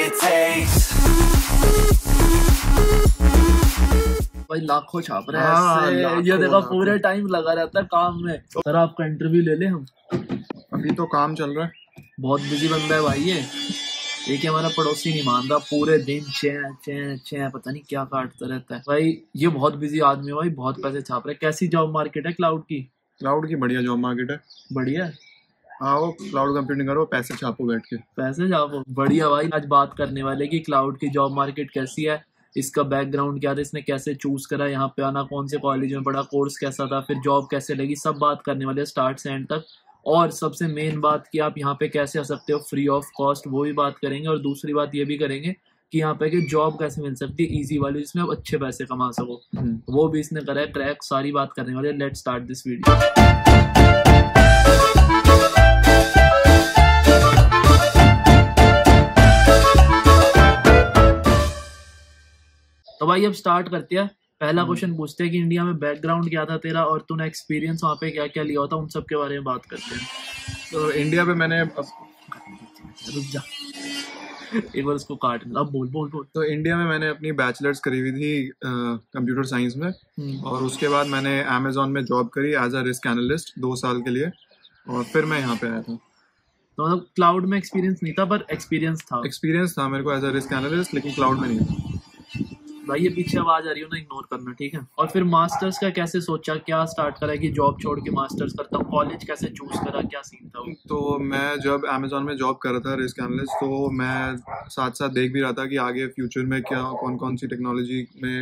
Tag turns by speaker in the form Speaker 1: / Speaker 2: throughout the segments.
Speaker 1: it takes.
Speaker 2: भाई लाखों छाप रहे हैं, ये देखो पूरे टाइम लगा रहता है काम में। सर आपका इंटरव्यू ले ले हम।
Speaker 3: अभी तो काम चल रहा है,
Speaker 2: बहुत बिजी बंदा है भाई ये। एक हमारा पड़ोसी नहीं मान रहा, पूरे दिन चैं चैं चैं पता नहीं क्या काटता रहता है भाई। ये बहुत बिजी आदमी है भाई, बहुत पैसे छाप रहे हैं। कैसी जॉब मार्केट है क्लाउड की?
Speaker 3: क्लाउड की बढ़िया जॉब मार्केट है।
Speaker 2: बढ़िया।
Speaker 3: आओ क्लाउड कंप्यूटिंग करो, पैसे छापो बैठ के।
Speaker 2: पैसे छापो, बढ़िया भाई। आज बात करने वाले कि क्लाउड की जॉब मार्केट कैसी है, इसका बैकग्राउंड क्या था, इसने कैसे चूज करा यहाँ पे आना, कौन से कॉलेज में पढ़ा, कोर्स कैसा था, फिर जॉब कैसे लगी, सब बात करने वाले स्टार्ट से एंड तक। और सबसे मेन बात कि आप यहाँ पे कैसे आ सकते हो फ्री ऑफ कॉस्ट, वो भी बात करेंगे। और दूसरी बात ये भी करेंगे कि यहाँ पे कि जॉब कैसे मिल सकती है इजी वाली, जिसमें आप अच्छे पैसे कमा सको, वो भी इसने करा है क्रैक। सारी बात करने वाले। Let start this video. तो भाई अब स्टार्ट करते हैं। पहला क्वेश्चन पूछते हैं कि इंडिया में बैकग्राउंड क्या था तेरा, और तूने एक्सपीरियंस वहाँ पे क्या क्या लिया होता, उन सब के बारे में बात करते हैं।
Speaker 3: तो इंडिया पे मैंने
Speaker 2: रुक जा एक बार उसको काट, अब बोल बोल बोल।
Speaker 3: तो इंडिया में मैंने अपनी बैचलर्स करी हुई थी कंप्यूटर साइंस में, और उसके बाद मैंने अमेजोन में जॉब करी एज अ रिस्क एनालिस्ट 2 साल के लिए, और फिर मैं यहाँ पे आया था।
Speaker 2: तो मतलब क्लाउड में एक्सपीरियंस नहीं था, पर एक्सपीरियंस था
Speaker 3: मेरे को एज अ रिस्क एनालिस्ट, लेकिन क्लाउड में नहीं था।
Speaker 2: भाई ये पीछे आवाज आ रही हो ना, इग्नोर करना, ठीक है। और फिर मास्टर्स का कैसे सोचा, क्या स्टार्ट करा कि जॉब छोड़ के मास्टर्स करता हूँ, कॉलेज कैसे चूज करा, क्या सीन था?
Speaker 3: तो मैं जब अमेजोन में जॉब कर रहा था रिस्क एनालिस्ट, तो मैं साथ साथ देख भी रहा था कि आगे फ्यूचर में क्या कौन कौन सी टेक्नोलॉजी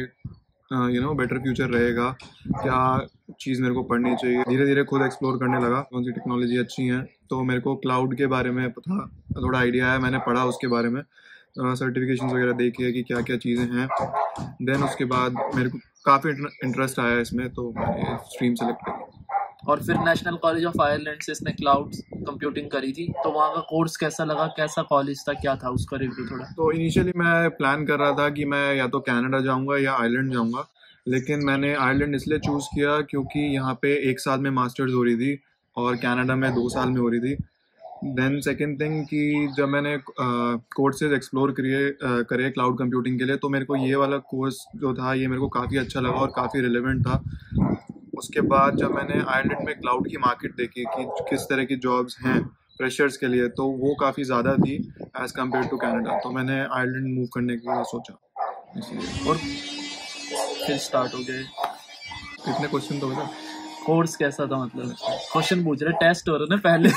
Speaker 3: में बेटर फ्यूचर रहेगा, क्या चीज़ मेरे को पढ़नी चाहिए। धीरे धीरे खुद एक्सप्लोर करने लगा कौन सी टेक्नोलॉजी अच्छी है। तो मेरे को क्लाउड के बारे में पता, थोड़ा आइडिया है, मैंने पढ़ा उसके बारे में, सर्टिफिकेशन वगैरह देखी है कि क्या क्या चीज़ें हैं। देन उसके बाद मेरे को काफ़ी इंटरेस्ट आया इसमें, तो मैंने स्ट्रीम सेलेक्ट करी।
Speaker 2: और फिर नेशनल कॉलेज ऑफ आयरलैंड से इसने क्लाउड कंप्यूटिंग करी थी, तो वहाँ का कोर्स कैसा लगा, कैसा कॉलेज था, क्या था उसका रिव्यू थोड़ा।
Speaker 3: तो इनिशियली मैं प्लान कर रहा था कि मैं या तो कनाडा जाऊँगा या आयरलैंड जाऊँगा, लेकिन मैंने आयरलैंड इसलिए चूज़ किया क्योंकि यहाँ पे 1 साल में मास्टर्स हो रही थी और कनाडा में 2 साल में हो रही थी। देन सेकेंड थिंग कि जब मैंने कोर्सेज एक्सप्लोर करे क्लाउड कंप्यूटिंग के लिए, तो मेरे को ये वाला कोर्स जो था ये मेरे को काफ़ी अच्छा लगा और काफ़ी रिलेवेंट था। उसके बाद जब मैंने आयरलैंड में क्लाउड की मार्केट देखी कि किस तरह की जॉब्स हैं फ्रेशर्स के लिए, तो वो काफ़ी ज़्यादा थी एज़ कम्पेयर टू कनाडा, तो मैंने आयरलैंड मूव करने का सोचा इसलिए।
Speaker 2: और फिर स्टार्ट हो गए।
Speaker 3: इतने क्वेश्चन तो बता,
Speaker 2: कोर्स कैसा था, मतलब क्वेश्चन पूछ रहे, टेस्ट हो रहा ना पहले।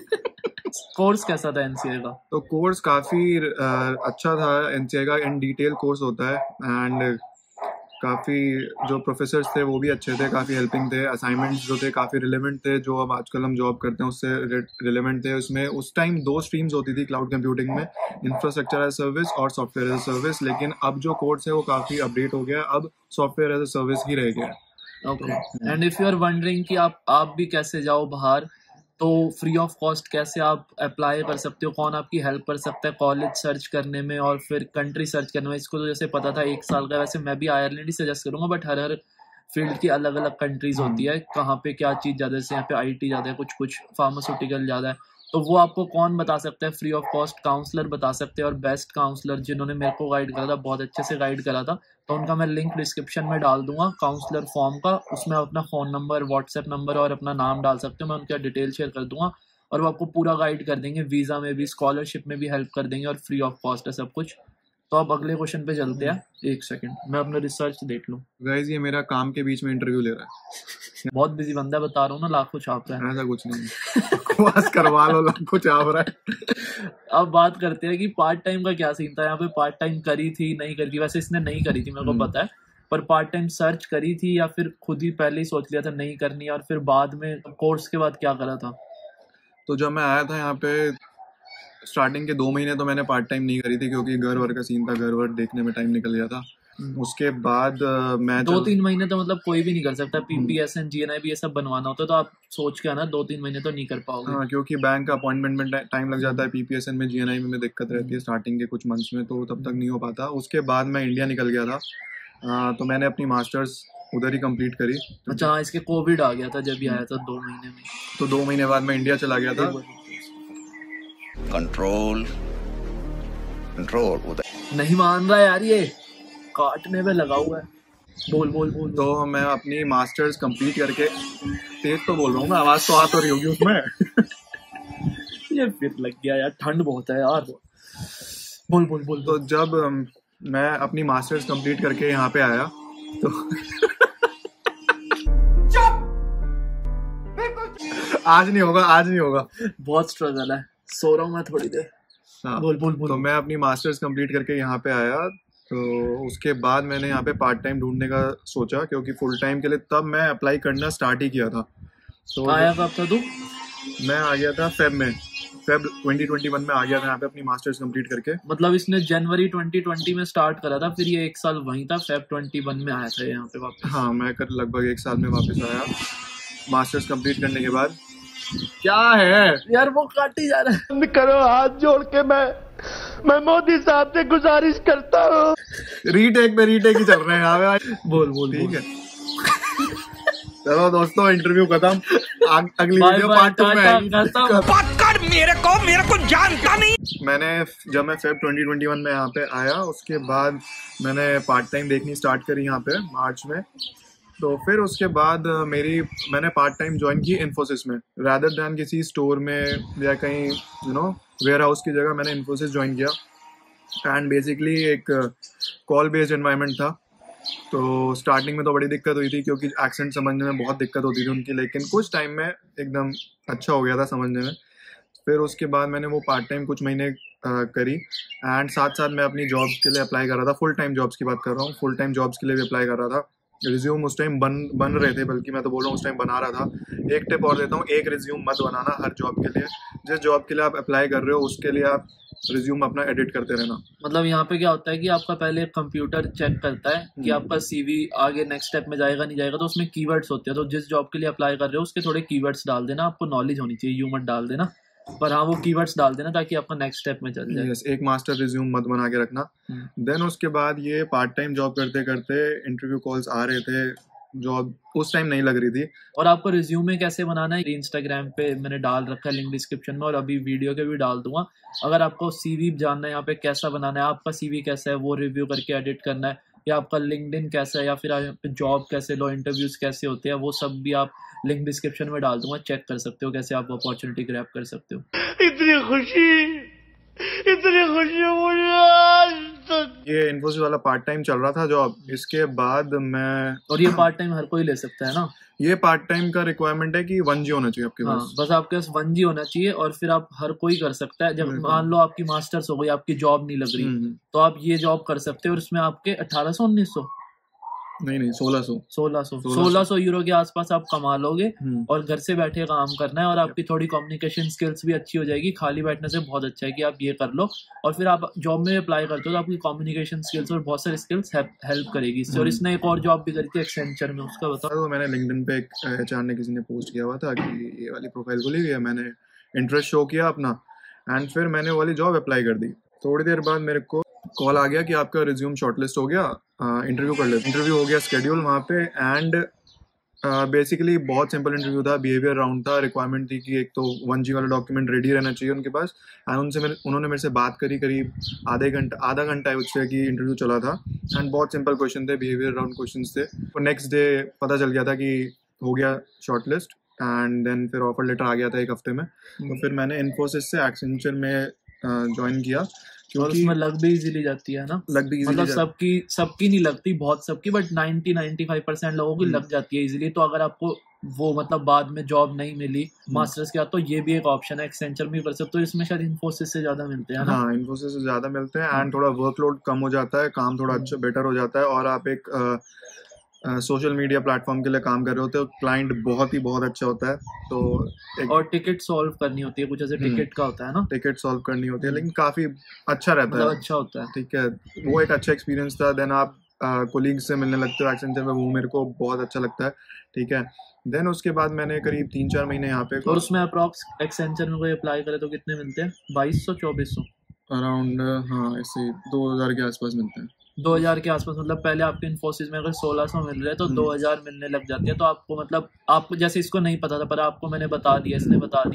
Speaker 2: कोर्स कैसा था एनसीए का?
Speaker 3: तो कोर्स काफ़ी अच्छा था एनसीए का, इन डिटेल कोर्स होता है, एंड काफ़ी जो प्रोफेसर्स थे वो भी अच्छे थे, काफ़ी हेल्पिंग थे। असाइनमेंट्स जो थे काफ़ी रिलेवेंट थे, जो अब आजकल हम जॉब करते हैं उससे रिलेवेंट थे। उसमें उस टाइम 2 स्ट्रीम्स होती थी क्लाउड कंप्यूटिंग में, इंफ्रास्ट्रक्चर एज सर्विस और सॉफ्टवेयर एज सर्विस, लेकिन अब जो कोर्स है वो काफ़ी अपडेट हो गया, अब सॉफ्टवेयर एज सर्विस ही रह गया।
Speaker 2: Okay. And if you are wondering कि आप भी कैसे जाओ बाहर, तो फ्री ऑफ कॉस्ट कैसे आप अप्लाई कर सकते हो, कौन आपकी हेल्प कर सकता है कॉलेज सर्च करने में और फिर कंट्री सर्च करने में। इसको तो जैसे पता था 1 साल का, वैसे मैं भी आयरलैंड ही सजेस्ट करूंगा, बट हर फील्ड की अलग अलग कंट्रीज होती है, कहाँ पे क्या चीज़ ज़्यादा, जैसे यहाँ पे आईटी ज़्यादा है, कुछ फार्मास्यूटिकल ज़्यादा है, तो वो आपको कौन बता सकता है? फ्री ऑफ कॉस्ट काउंसलर बता सकते हैं। और बेस्ट काउंसलर जिन्होंने मेरे को गाइड करा था, बहुत अच्छे से गाइड करा था, तो उनका मैं लिंक डिस्क्रिप्शन में डाल दूंगा काउंसलर फॉर्म का। उसमें अपना फ़ोन नंबर, व्हाट्सएप नंबर और अपना नाम डाल सकते हो, मैं उनका डिटेल शेयर कर दूंगा और वो आपको पूरा गाइड कर देंगे। वीज़ा में भी, स्कॉलरशिप में भी हेल्प कर देंगे, और फ्री ऑफ कॉस्ट है सब कुछ। तो अब अगले क्वेश्चन पे चलते हैं। 1 सेकंड मैं अपना रिसर्च देख लूँ।
Speaker 3: गाइस ये मेरा काम के बीच में इंटरव्यू ले रहा है।
Speaker 2: बहुत बिजी बंदा है, बता रहा हूँ ना, लाखों छाप रहा है।
Speaker 3: ऐसा कुछ नहीं, बकवास करवा लो, लाखों छाप रहा है।
Speaker 2: अब बात करते हैं कि पार्ट टाइम का क्या सीन था यहाँ पे। पार्ट टाइम करी थी, नहीं करी थी? वैसे इसने नहीं करी थी, मेरे को पता है, पर पार्ट टाइम सर्च करी थी या फिर खुद ही पहले ही सोच लिया था नहीं करनी, और फिर बाद में कोर्स के बाद क्या करा था?
Speaker 3: तो जब मैं आया था यहाँ पे, स्टार्टिंग के 2 महीने तो मैंने पार्ट टाइम नहीं करी थी क्योंकि घर वर का सीन था, घर वर देखने में टाइम निकल गया था। उसके बाद मैं
Speaker 2: 2-3 महीने तो मतलब कोई भी नहीं कर सकता। पीपीएसएन, जीएनआई भी ये सब बनवाना होता है, तो आप सोच के आना 2-3 महीने तो नहीं कर पाओगे।
Speaker 3: हाँ, क्योंकि बैंक का अपॉइंटमेंट में टाइम लग जाता है, पीपीएसएन में, जीएनआई में दिक्कत रहती है स्टार्टिंग के कुछ मंथ्स में, तो तब तक नहीं हो पाता। उसके बाद मैं इंडिया निकल गया था, तो मैंने अपनी मास्टर्स उधर ही कंप्लीट करी।
Speaker 2: अच्छा, इसके कोविड आ गया था जब भी आया था 2 महीने में,
Speaker 3: तो 2 महीने बाद मैं इंडिया चला गया था।
Speaker 1: Control, control Uday.
Speaker 2: नहीं मान रहा यार, ये काटने पे लगा हुआ है। बोल बोल बोल।
Speaker 3: तो मैं अपनी मास्टर्स कंप्लीट करके, तेज तो बोल रहा हूँ मैं, आवाज तो आ तो रही होगी उसमें।
Speaker 2: ये फिर लग गया यार, ठंड बहुत है यार। बोल बोल बोल।
Speaker 3: तो जब मैं अपनी मास्टर्स कंप्लीट करके यहाँ पे आया तो आज नहीं होगा, आज नहीं होगा,
Speaker 2: बहुत स्ट्रगल है, सो रहा हूँ मैं थोड़ी देर।
Speaker 3: हाँ।
Speaker 2: बोल बोल बोल।
Speaker 3: तो मैं अपनी मास्टर्स कंप्लीट करके यहाँ पे आया, तो उसके बाद मैंने यहाँ पे पार्ट टाइम ढूंढने का सोचा, क्योंकि फुल टाइम के लिए तब मैं अप्लाई करना स्टार्ट ही किया था। तो
Speaker 2: आया कब था तू?
Speaker 3: मैं आ गया था फेब 2021 में आ गया था यहाँ पे अपनी मास्टर्स कंप्लीट करके।
Speaker 2: मतलब इसने जनवरी 2020 में स्टार्ट करा था, फिर ये 1 साल वहीं था, फेब 21 में आया था यहाँ पे वापस।
Speaker 3: हाँ, मैं लगभग 1 साल में वापस आया मास्टर्स कंप्लीट करने के बाद। क्या है
Speaker 2: यार, वो काटी जा रहा है।
Speaker 4: करो हाथ जोड़ के, मैं मोदी साहब से गुजारिश करता हूँ।
Speaker 3: रीटेक पे रीटेक ही चल रहे हैं यहाँ पे।
Speaker 2: बोल बोल।
Speaker 3: ठीक है, चलो दोस्तों, इंटरव्यू खत्म। अगली वीडियो पार्ट 2 में आएगी।
Speaker 4: मेरे को जानता नहीं।
Speaker 3: जब मैं फेब 2021 में यहाँ पे आया, उसके बाद मैंने पार्ट टाइम देखनी स्टार्ट करी यहाँ पे मार्च में। तो फिर उसके बाद मैंने पार्ट टाइम ज्वाइन की इन्फोसिस में, रादर दैन किसी स्टोर में या कहीं वेयर हाउस की जगह मैंने इन्फोसिस ज्वाइन किया। एंड बेसिकली एक कॉल बेस्ड एनवायरनमेंट था। तो स्टार्टिंग में तो बड़ी दिक्कत हुई थी, क्योंकि एक्सेंट समझने में बहुत दिक्कत होती थी उनकी, लेकिन कुछ टाइम में एकदम अच्छा हो गया था समझने में। फिर उसके बाद मैंने वो पार्ट टाइम कुछ महीने करी, एंड साथ साथ मैं अपनी जॉब्स के लिए अप्लाई कर रहा था। फुल टाइम जॉब्स की बात कर रहा हूँ, फुल टाइम जॉब्स के लिए भी अप्लाई कर रहा था। रिज्यूम उस टाइम बन रहे थे, बल्कि मैं तो बोल रहा हूँ उस टाइम बना रहा था। एक टिप और देता हूँ, एक रिज्यूम मत बनाना हर जॉब के लिए। जिस जॉब के लिए आप अप्लाई कर रहे हो उसके लिए आप रिज्यूम अपना एडिट करते रहना।
Speaker 2: मतलब यहाँ पे क्या होता है कि आपका पहले कंप्यूटर चेक करता है कि आपका सीवी आगे नेक्स्ट स्टेप में जाएगा नहीं जाएगा, तो उसमें कीवर्ड्स होते हैं। तो जिस जॉब के लिए अप्लाई कर रहे हो उसके थोड़े कीवर्ड्स डाल देना, आपको नॉलेज होनी चाहिए, यूं मत डाल देना, पर हाँ वो कीवर्ड्स डाल देना ताकि आपका नेक्स्ट स्टेप में चल जाए।
Speaker 3: एक मास्टर रिज्यूम मत बना के रखना। देन उसके बाद ये पार्ट टाइम जॉब करते करते इंटरव्यू कॉल्स आ रहे थे, जॉब उस टाइम नहीं लग रही थी।
Speaker 2: और आपको रिज्यूमे कैसे बनाना है, इंस्टाग्राम पे मैंने डाल रखा है लिंक डिस्क्रिप्शन में, और अभी वीडियो के भी डाल दूंगा। अगर आपको सीवी जानना है यहाँ पे कैसा बनाना है, आपका सीवी कैसा है वो रिव्यू करके एडिट करना है, या आपका लिंक्डइन कैसा है, या फिर जॉब कैसे लो, इंटरव्यूज कैसे होते हैं, वो सब भी आप लिंक डिस्क्रिप्शन में डाल दूंगा, चेक कर सकते हो कैसे आप अपॉर्चुनिटी ग्रैब कर सकते हो।
Speaker 4: इतनी खुशी मुझे आज तक।
Speaker 3: ये इन्फोसिस वाला पार्ट टाइम चल रहा था जॉब। इसके बाद मैं,
Speaker 2: और ये पार्ट टाइम हर कोई ले सकता है ना?
Speaker 3: ये पार्ट टाइम का रिक्वायरमेंट है कि 1G होना चाहिए आपके पास।
Speaker 2: हाँ, बस आपके पास 1G होना चाहिए, और फिर आप हर कोई कर सकता है। जब मान लो आपकी मास्टर्स हो गई, आपकी जॉब नहीं लग रही, तो आप ये जॉब कर सकते हो, और उसमें आपके 1800-1900
Speaker 3: नहीं
Speaker 2: 1600 यूरो के आसपास आप कमा लोगे, और घर से बैठे काम करना है, और आपकी थोड़ी कम्युनिकेशन स्किल्स भी अच्छी हो जाएगी। खाली बैठने से बहुत अच्छा है कि आप ये कर लो, और फिर आप जॉब में अप्लाई करते हो तो आपकी कम्युनिकेशन स्किल्स और बहुत सारी स्किल्स हेल्प करेगी इससे। और इसने एक और जॉब भी करी थी एक्सेंचर में, उसका बताओ।
Speaker 3: तो मैंने लिंक्डइन पे एक एचआर ने किसी ने पोस्ट किया हुआ था कि ये वाली प्रोफाइल खुली हुई है, मैंने इंटरेस्ट शो किया अपना, एंड फिर मैंने वो वाली जॉब अप्लाई कर दी। थोड़ी देर बाद मेरे को कॉल आ गया कि आपका रिज्यूम शॉर्टलिस्ट हो गया, इंटरव्यू कर ले। इंटरव्यू हो गया स्केड्यूल वहाँ पे, एंड बेसिकली बहुत सिंपल इंटरव्यू था, बिहेवियर राउंड था। रिक्वायरमेंट थी कि एक तो 1G वाला डॉक्यूमेंट रेडी रहना चाहिए उनके पास, एंड उन्होंने मेरे से बात करी, करीब आधा घंटा उससे कि इंटरव्यू चला था, एंड बहुत सिंपल क्वेश्चन थे, बिहेवियर राउंड क्वेश्चन थे। तो नेक्स्ट डे पता चल गया था कि हो गया शॉर्टलिस्ट, एंड देन फिर ऑफर लेटर आ गया था 1 हफ्ते में। तो फिर मैंने इन्फोसिस से एक्सेंचर में ज्वाइन किया,
Speaker 2: क्योंकि उसमें लग भी इजीली जाती है ना।
Speaker 3: लग भी
Speaker 2: मतलब सबकी नहीं लगती, बहुत सबकी, बट 90-95% लोगों की लग जाती है इजीली। तो अगर आपको वो मतलब बाद में जॉब नहीं मिली मास्टर्स के बाद, तो ये भी एक ऑप्शन है, एक्सेंचर में कर सकते हो। इसमें शायद इन्फोसिस से ज्यादा मिलते हैं ना?
Speaker 3: हाँ, इन्फोसिस से ज्यादा मिलते हैं, एंड थोड़ा वर्कलोड कम हो जाता है, काम थोड़ा अच्छा बेटर हो जाता है, और आप एक सोशल मीडिया प्लेटफॉर्म के लिए काम कर रहे होते हो, क्लाइंट बहुत अच्छा होता है। तो
Speaker 2: और टिकट सॉल्व करनी होती है, कुछ ऐसे टिकट का होता है ना,
Speaker 3: टिकट सॉल्व करनी होती है, लेकिन काफी अच्छा रहता है,
Speaker 2: अच्छा होता है।
Speaker 3: ठीक है, वो एक अच्छा एक्सपीरियंस था। देन आप कोलीग्स से मिलने लगते हो एक्सेंचर में, वो मेरे को बहुत अच्छा लगता है, ठीक है। देन उसके बाद मैंने करीब 3-4 महीने यहाँ पे।
Speaker 2: और उसमें अप्रॉक्स एक्सेंचर में कोई अप्लाई करे तो कितने मिलते हैं? 2200-2400
Speaker 3: अराउंड, हाँ ऐसे 2000 के आसपास मिलते हैं।
Speaker 2: 2000 के आसपास, मतलब पहले आपके इन्फोसिस में अगर 1600 मिल रहे हैं तो 2000 मिलने लग जाते हैं। तो आपको मतलब, आपको जैसे इसको नहीं पता था, पर आपको मैंने बता दिया, इसने बता दिया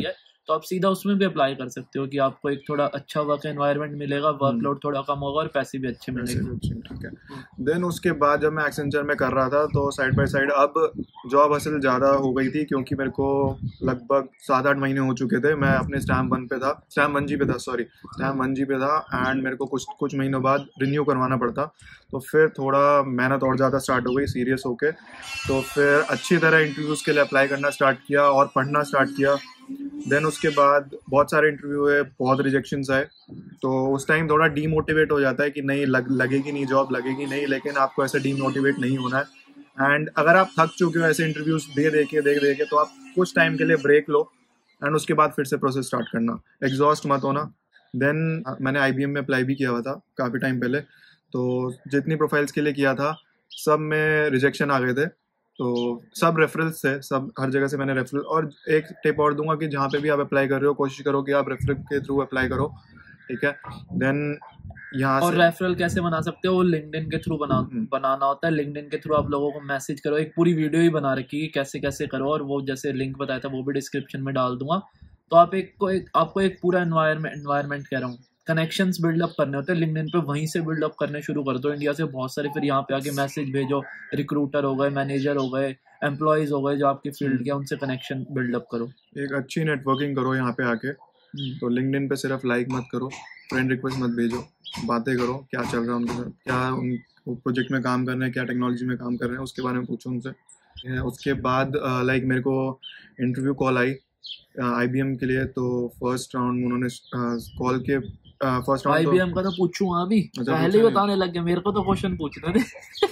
Speaker 2: तो आप सीधा उसमें भी अप्लाई कर सकते हो कि आपको एक थोड़ा अच्छा वर्क एनवायरनमेंट मिलेगा, वर्कलोड थोड़ा कम होगा और पैसे भी अच्छे मिलेंगे।
Speaker 3: ठीक है। देन उसके बाद जब मैं एक्सेंचर में कर रहा था तो साइड बाय साइड अब जॉब हसल ज़्यादा हो गई थी, क्योंकि मेरे को लगभग 7-8 महीने हो चुके थे। मैं अपने स्टैम्प 1 पे था, स्टैम्प 1G पे था एंड मेरे को कुछ महीनों बाद रिन्यू करवाना पड़ता। तो फिर थोड़ा मेहनत और ज़्यादा स्टार्ट हो गई सीरियस होके। तो फिर अच्छी तरह इंटरव्यूज़ के लिए अप्लाई करना स्टार्ट किया और पढ़ना स्टार्ट किया। देन उसके बाद बहुत सारे इंटरव्यू हुए, बहुत रिजेक्शंस आए। तो उस टाइम थोड़ा डीमोटिवेट हो जाता है कि नहीं लगेगी नहीं जॉब, लगेगी नहीं, लेकिन आपको ऐसे डीमोटिवेट नहीं होना है। एंड अगर आप थक चुके हो ऐसे इंटरव्यूज दे के तो आप कुछ टाइम के लिए ब्रेक लो एंड उसके बाद फिर से प्रोसेस स्टार्ट करना, एग्जॉस्ट मत होना। देन मैंने IBM में अप्लाई भी किया हुआ था काफ़ी टाइम पहले। तो जितनी प्रोफाइल्स के लिए किया था सब में रिजेक्शन आ गए थे। तो सब रेफरल्स थे, सब हर जगह से मैंने रेफरल। और एक टिप और दूंगा कि जहाँ पे भी आप अप्लाई कर रहे हो कोशिश करो कि आप रेफरल के थ्रू अप्लाई करो, ठीक है। देन यहाँ
Speaker 2: और
Speaker 3: से
Speaker 2: रेफरल कैसे बना सकते हो, वो लिंक्डइन के थ्रू बनाना होता है। लिंक्डइन के थ्रू आप लोगों को मैसेज करो, एक पूरी वीडियो ही बना रखी है कैसे कैसे करो, और वो जैसे लिंक बताया था वो भी डिस्क्रिप्शन में डाल दूंगा। तो आपको एक पूरा एनवायरनमेंट कह रहा हूँ, कनेक्शंस बिल्डअप करने होते हैं लिंक्डइन पे, वहीं से बिल्डअप करने शुरू कर दो। इंडिया से बहुत सारे फिर यहाँ पे आके मैसेज भेजो, रिक्रूटर हो गए, मैनेजर हो गए, एम्प्लॉयज हो गए जो आपके फील्ड के, उनसे कनेक्शन बिल्डअप करो,
Speaker 3: एक अच्छी नेटवर्किंग करो यहाँ पे आके। तो लिंक्डइन पे सिर्फ लाइक मत करो, फ्रेंड रिक्वेस्ट मत भेजो, बातें करो क्या चल रहा है उनके साथ, क्या उन प्रोजेक्ट में काम कर रहे हैं, क्या टेक्नोलॉजी में काम कर रहे हैं, उसके बारे में पूछो उनसे। उसके बाद लाइक मेरे को इंटरव्यू कॉल आई IBM के लिए। तो फर्स्ट राउंड उन्होंने कॉल के फर्स्ट राउंड
Speaker 2: IBM का तो पूछूंगा अभी, पहले ही बताने लग गया, मेरे को तो क्वेश्चन पूछने दे।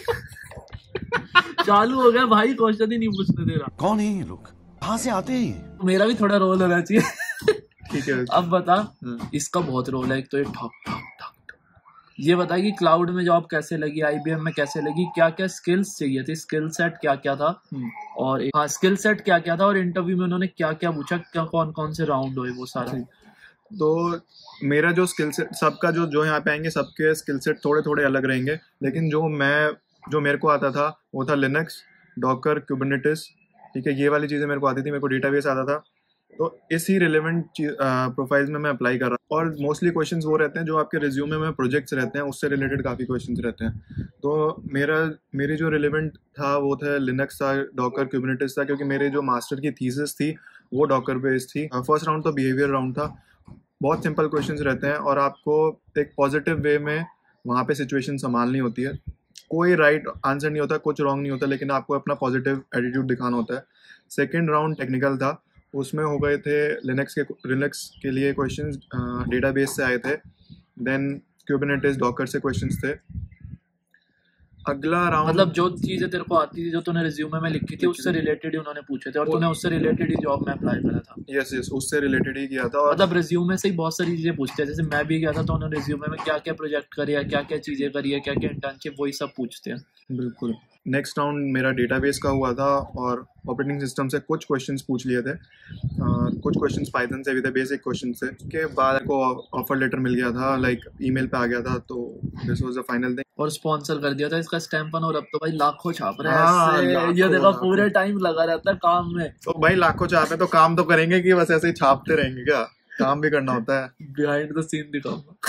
Speaker 2: चालू हो गया भाई, क्वेश्चन ही नहीं पूछने दे रहा।
Speaker 1: कौन है ये लोग, कहाँ से आते हैं?
Speaker 2: मेरा भी थोड़ा रोल होना चाहिए।
Speaker 3: ठीक है।
Speaker 2: अब बता, इसका बहुत रोल है। एक तो ये ठक ठक ठक, ये बता कि क्लाउड में जॉब कैसे लगी, IBM में कैसे लगी, क्या क्या स्किल्स चाहिए थे, स्किल सेट क्या क्या था, और हाँ स्किल सेट क्या क्या था, और इंटरव्यू में उन्होंने क्या क्या पूछा, क्या कौन कौन से राउंड हुए, वो सारा।
Speaker 3: तो मेरा जो स्किल सेट, सबका जो यहाँ पे आएंगे सबके स्किल सेट थोड़े थोड़े अलग रहेंगे, लेकिन जो मेरे को आता था वो था लिनक्स, डॉकर, कुबरनेटिस, ठीक है। ये वाली चीज़ें मेरे को आती थी, मेरे को डेटाबेस आता था। तो इसी रिलेवेंट प्रोफाइल्स में मैं अप्लाई कर रहा हूँ। और मोस्टली क्वेश्चंस वो रहते हैं जो आपके रिज्यूमे में प्रोजेक्ट्स रहते हैं, उससे रिलेटेड काफ़ी क्वेश्चंस रहते हैं। तो मेरी जो रिलेवेंट था वो था लिनक्स था, डॉकर, कुबरनेटिस था, क्योंकि मेरे जो मास्टर की थीसिस थी वो डॉकर बेस्ड थी। फर्स्ट राउंड तो बिहेवियर राउंड था, बहुत सिंपल क्वेश्चंस रहते हैं और आपको एक पॉजिटिव वे में वहाँ पे सिचुएशन संभालनी होती है। कोई राइट आंसर नहीं होता, कुछ रॉन्ग नहीं होता, लेकिन आपको अपना पॉजिटिव एटीट्यूड दिखाना होता है। सेकेंड राउंड टेक्निकल था, उसमें हो गए थे लिनक्स के लिए क्वेश्चंस डेटाबेस से आए थे। देन कुबरनेटिस, डॉकर से क्वेश्चंस थे। अगला राउंड
Speaker 2: मतलब जो चीजें तेरे को आती थी, जो तूने रिज्यूमे में लिखी थी, उससे रिलेटेड ही उन्होंने पूछे थे, और तूने उससे रिलेटेड ही जॉब में अप्लाई करा था।
Speaker 3: यस उससे रिलेटेड ही किया था। और
Speaker 2: मतलब रिज्यूमे से ही बहुत सारी चीजें पूछते हैं, जैसे मैं भी गया था तो उन्होंने रिज्यूमे में क्या क्या प्रोजेक्ट करी है, क्या क्या चीजें करी है, क्या क्या इंटर्नशिप, वही सब पूछते हैं।
Speaker 3: बिल्कुल। नेक्स्ट राउंड मेरा डेटाबेस का हुआ था और ऑपरेटिंग सिस्टम से कुछ क्वेश्चंस पूछ लिए थे, कुछ क्वेश्चंस पाइथन से भी थे, बेसिक क्वेश्चन से। उसके बाद को ऑफर लेटर मिल गया था, लाइक ईमेल पे आ गया था। तो this was the final thing.
Speaker 2: और स्पॉन्सर कर दिया था इसका स्टैम्प 1, और अब तो भाई लाखों छाप रहे हैं। ये देखो पूरे टाइम लगा रहता है काम में।
Speaker 3: तो भाई लाखों छापे तो काम तो करेंगे कि बस ऐसे ही छापते रहेंगे क्या? काम भी करना होता है।
Speaker 2: बिहाइंड द सीन दिखाऊंगा।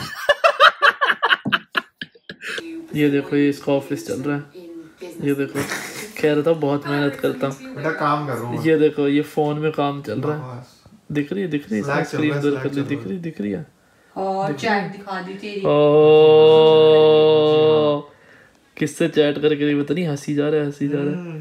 Speaker 2: ये देखो, ये इसका ऑफिस चल रहा है, ये देखो। कह रहा था बहुत मेहनत करता हूँ,
Speaker 3: बेटा काम कर रहा हूँ।
Speaker 2: ये देखो, ये फोन में काम चल रहा है, दिख रही है स्क्रीन दूर कर ली, दिख रही है।
Speaker 5: और चैट दिखा दी तेरी।
Speaker 2: किससे चैट करके पता नहीं, हंसी जा रहा है।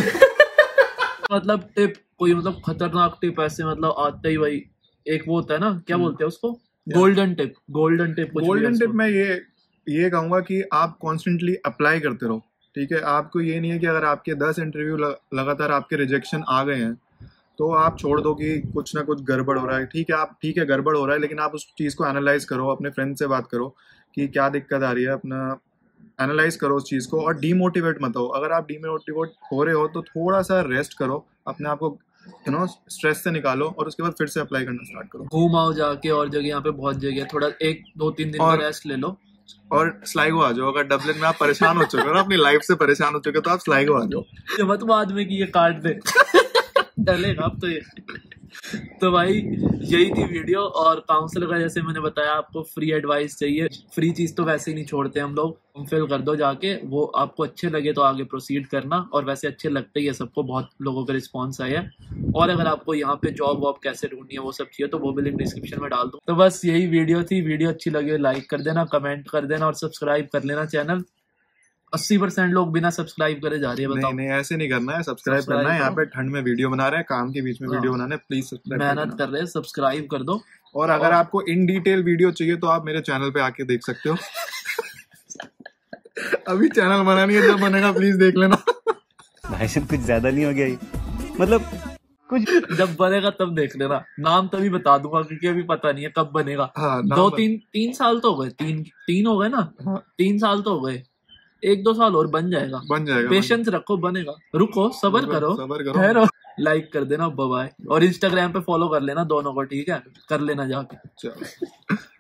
Speaker 2: मतलब टिप, कोई मतलब खतरनाक टिप ऐसे मतलब आते ही भाई, एक वो होता है ना, क्या बोलते हैं उसको, गोल्डन टिप।
Speaker 3: मैं ये कहूँगा कि आप कॉन्स्टेंटली अप्लाई करते रहो, ठीक है। आपको ये नहीं है कि अगर आपके 10 इंटरव्यू लगातार आपके रिजेक्शन आ गए हैं तो आप छोड़ दो कि कुछ ना कुछ गड़बड़ हो रहा है। ठीक है गड़बड़ हो रहा है, लेकिन आप उस चीज़ को एनालाइज करो, अपने फ्रेंड से बात करो कि क्या दिक्कत आ रही है, अपना एनालाइज करो उस चीज़ को, और डीमोटिवेट मत हो। अगर आप डीमोटिवेट हो रहे हो तो थोड़ा सा रेस्ट करो, अपने आप को स्ट्रेस से निकालो, और उसके बाद फिर से अप्लाई करना स्टार्ट करो।
Speaker 2: घूम आओ जाके, और जगह यहाँ पे बहुत जगह, थोड़ा 1-2-3 दिन का रेस्ट ले लो,
Speaker 3: और स्लाइगो आ जाओ। अगर डबलिन में आप परेशान हो चुके हो ना, अपनी लाइफ से परेशान हो चुके हो, तो आप स्लाइगो आ जाओ।
Speaker 2: ये मत बाद में कि ये काट दे। डलेगा अब तो ये। तो भाई यही थी वीडियो। और काउंसलर का जैसे मैंने बताया, आपको फ्री एडवाइस चाहिए, फ्री चीज तो वैसे ही नहीं छोड़ते हम लोग, फिल कर दो जाके, वो आपको अच्छे लगे तो आगे प्रोसीड करना, और वैसे अच्छे लगते ही है सबको, बहुत लोगों का रिस्पॉन्स आया है। और अगर आपको यहाँ पे जॉब वॉब कैसे ढूंढनी है वो सब चाहिए तो वो भी लिंक डिस्क्रिप्शन में डाल दूँ। तो बस यही वीडियो थी। वीडियो अच्छी लगे लाइक कर देना, कमेंट कर देना और सब्सक्राइब कर लेना चैनल। 80% लोग बिना सब्सक्राइब करे जा रही है, बताओ।
Speaker 3: नहीं ऐसे नहीं करना है, सब्सक्राइब करना है। यहाँ पे ठंड में वीडियो बना रहे हैं, काम के बीच में वीडियो
Speaker 2: हाँ।
Speaker 3: बनाना है, प्लीज सब्सक्राइब
Speaker 2: मेहनत कर रहे हैं, सब्सक्राइब कर दो।
Speaker 3: और अगर आपको इन डिटेल वीडियो चाहिए तो आप मेरे चैनल पे आके देख सकते हो। अभी चैनल बना नहीं है, जब बनेगा प्लीज देख लेना।
Speaker 1: भाई साहब कुछ ज्यादा नहीं हो गया ये? मतलब कुछ
Speaker 2: जब बनेगा तब देख लेना, नाम तभी बता दूंगा क्योंकि अभी पता नहीं है कब बनेगा।
Speaker 3: हाँ,
Speaker 2: दो तीन साल तो हो गए, तीन हो गए ना।
Speaker 3: हाँ।
Speaker 2: 3 साल तो हो गए, 1-2 साल और बन जाएगा। पेशेंस रखो, बनेगा। रुको, सबर करो, ठहरो। लाइक कर देना, बाय। और इंस्टाग्राम पे फॉलो कर लेना दोनों को, ठीक है? कर लेना जाके।
Speaker 3: चलो।